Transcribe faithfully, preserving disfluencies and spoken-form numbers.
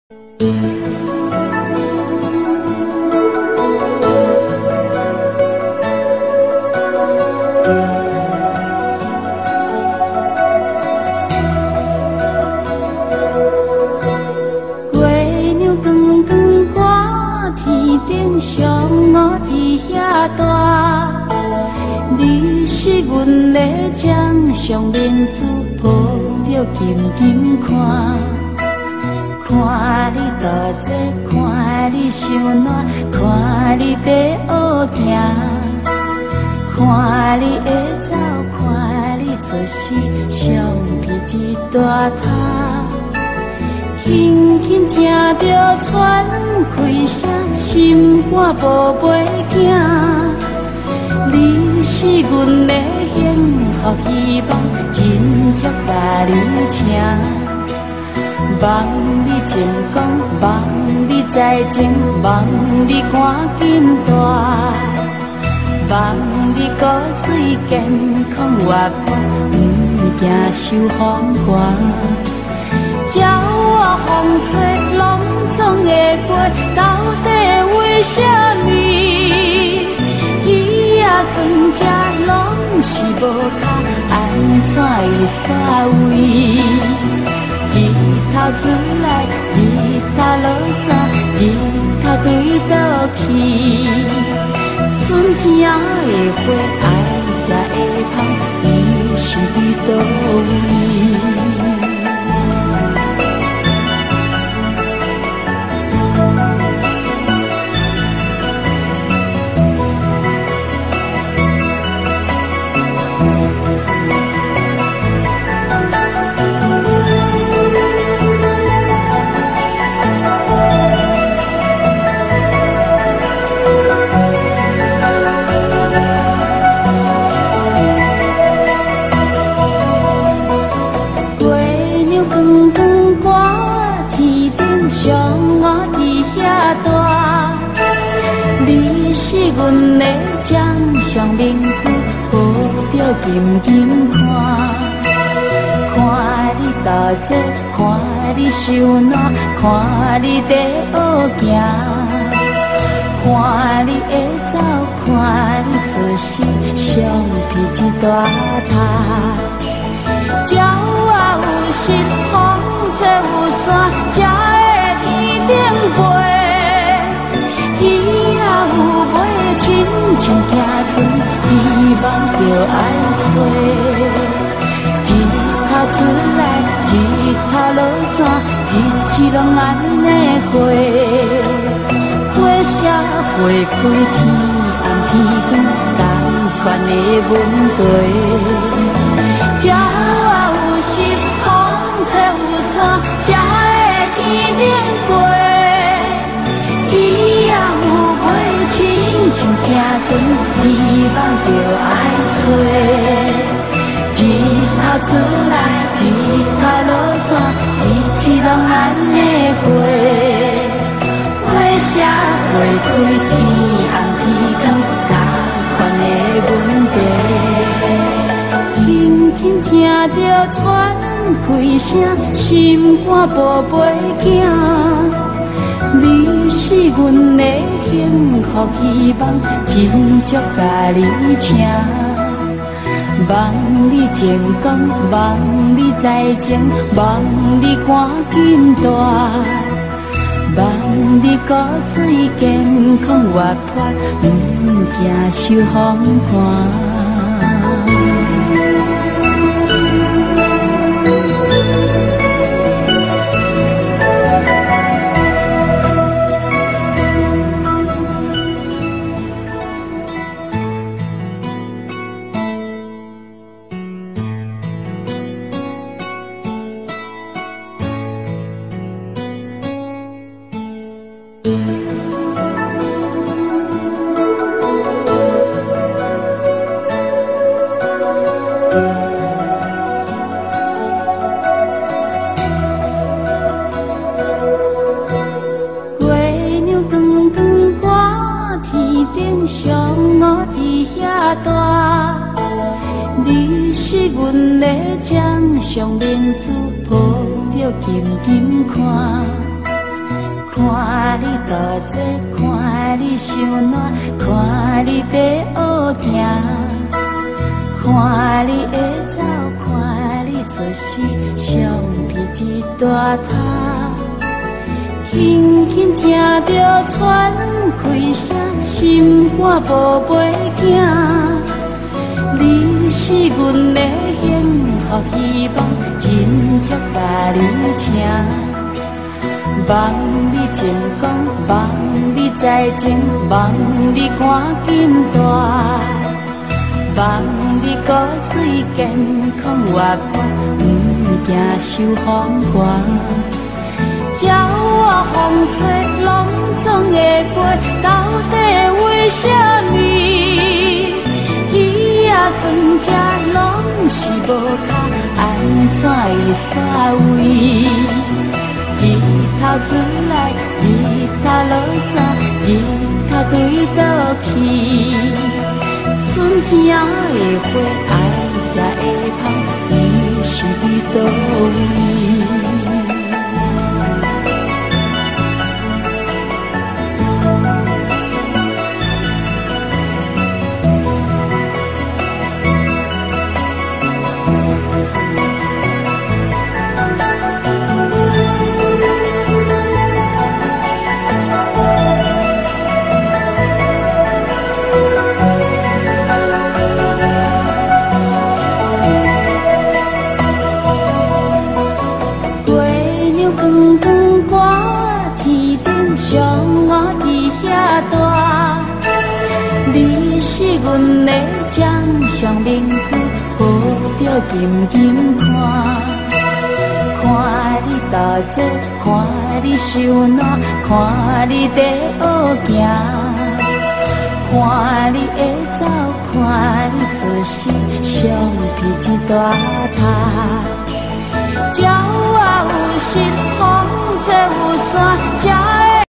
月亮光光挂天顶上，我伫遐大。你是阮的掌上明珠，抱着紧紧看。看你多情，看你伤暖，看你在学行，看你会走，看你出世，相片一大塔。轻轻听着喘气声，心肝宝贝囝，你是阮的幸福希望，真足甲你请。望你成功，望你再情，望你赶紧大，望你骨髓健康活泼，不惊受风寒。鸟啊风吹，拢总会飞，到底为什么？鱼啊船只拢是无脚，安怎会煞位？日头出来，日头落山，日头对倒去。春天的花爱食会芳，伊是伫倒位？上我伫遐大，你是阮的掌上明珠，抱着紧紧看。看你多情，看你伤暖，看你在学行，看你会走，看你出世，相片一大塔。鸟啊有时，风吹有伞，才会天顶飞。鱼啊有尾，亲像行船，希望着爱找。日头出来，日头落山，日子拢安尼过。花谢花开，天暗天光，同款的问题。鸟啊有时，风吹有伞，才会天顶飞。鱼啊有尾，亲像行船，希望着爱找。日头出来，日头落山，日子拢安尼过。花谢花开，天暗天光，同款的问题。轻轻听着喘气声，心肝宝贝囝，你是阮的幸福希望，真足甲你请。望你成功，望你再情，望你赶紧大，望你骨髓健康活泼，不惊受风寒。上我伫遐大，你是阮的掌上明珠，抱着紧紧看。 你大姐，看你伤暖，看你在学行，看你会走，看你出世，橡皮一大塔，轻轻听着喘气声，心肝无袂惊。你是阮的幸福希望，真正把你请。望你成功，望你再情，望你赶紧大，望你骨髓健康活泼，不惊受风寒。鸟我风吹，拢总会飞，到底为什么？伊仔船只拢是无脚，安怎会煞位？日头出来，日头落山，日头对倒去。春天的花爱食会芳，伊是伫倒位？阮的掌上明珠，好着紧紧看。看你大姐，看你受暖，看你在学行，看你会走，看你出世，橡皮一大塔。